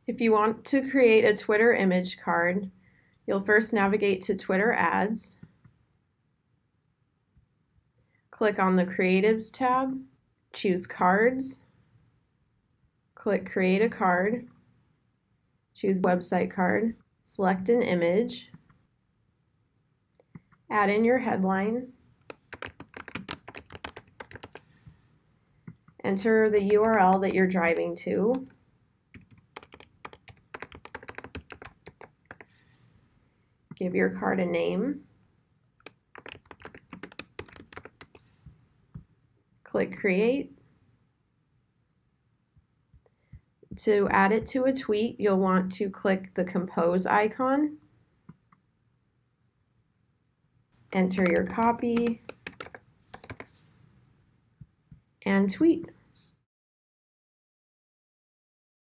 If you want to create a Twitter image card, you'll first navigate to Twitter Ads, click on the Creatives tab, choose Cards, click Create a Card, choose Website Card, select an image, add in your headline, enter the URL that you're driving to, give your card a name, click Create. To add it to a tweet, you'll want to click the Compose icon, enter your copy, and tweet.